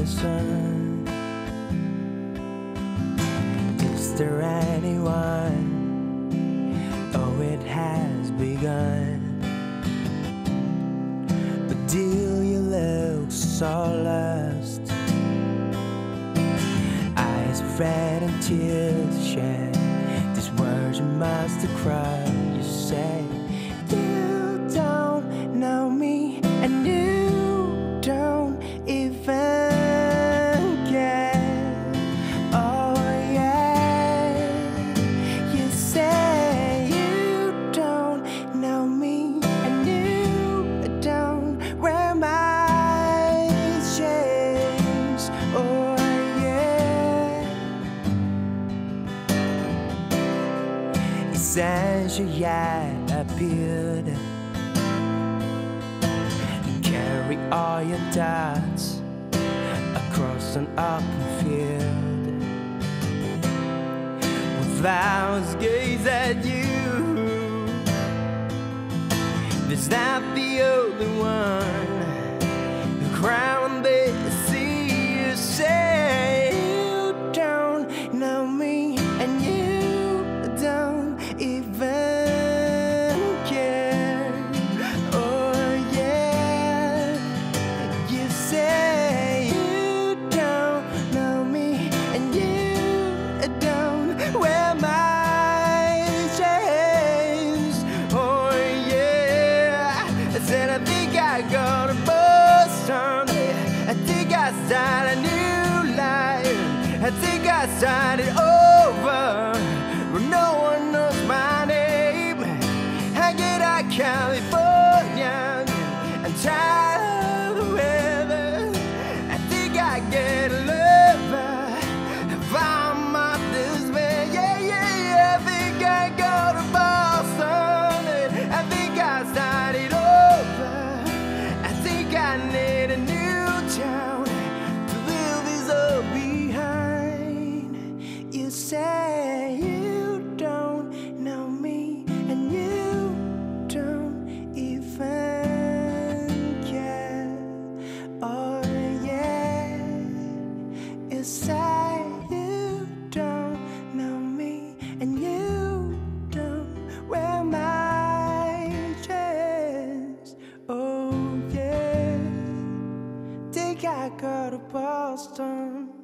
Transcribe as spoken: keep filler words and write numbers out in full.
listen. Is there anyone? Oh, it has begun. But do you look so lost? Eyes red and tears shed. These words you must have cried. You say you don't know me, and you don't even care. Oh yeah, you say you don't know me, and you don't wear my shades. Oh yeah, since you yet appeared, carry all your doubts across an open field. When flowers gaze at you, there's not the only one who cry when they see you. Say you don't know me, and you don't even start a new life. I think I started over when no one knows my name. I get out of California and tired of the weather. I think I get a lover if I'm off this bed. Yeah, yeah, yeah. I think I go to Boston. I think I started over. I think I need a new town. You say you don't know me, and you don't even care. Oh yeah, you say you don't know me, and you don't wear my dress. Oh yeah, think I go to Boston.